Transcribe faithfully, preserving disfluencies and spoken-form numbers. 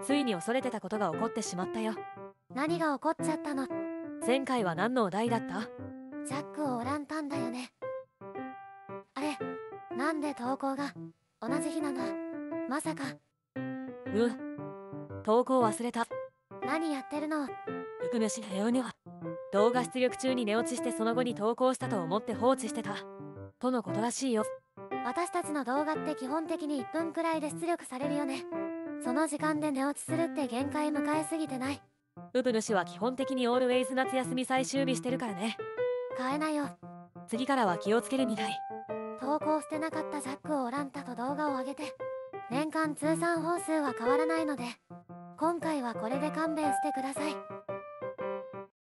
ついに恐れてたことが起こってしまったよ。 何が起こっちゃったの？ 前回は何のお題だった？ ジャックをオランタンだよね。あれ、なんで投稿が同じ日なの？まさか。 う投稿忘れた。 何やってるの？ うくむしなようには動画出力中に寝落ちしてその後に投稿したと思って放置してたとのことらしいよ。 私たちの動画って基本的にいっぷんくらいで出力されるよね。その時間で寝落ちするって限界迎えすぎてない？ ウプ主は基本的にオールウェイズ夏休み最終日してるからね。 変えなよ。 次からは気をつけるみたい。 投稿してなかったジャックをオランタと動画を上げて年間通算本数は変わらないので今回はこれで勘弁してください。